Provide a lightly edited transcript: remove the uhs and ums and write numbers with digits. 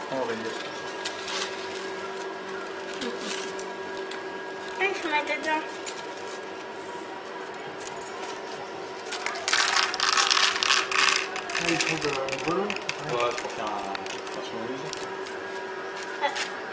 On va dire. Ah, il faut mettre dedans. Ah, il faut de l'eau. Ouais, pour faire un tournevis. Ah.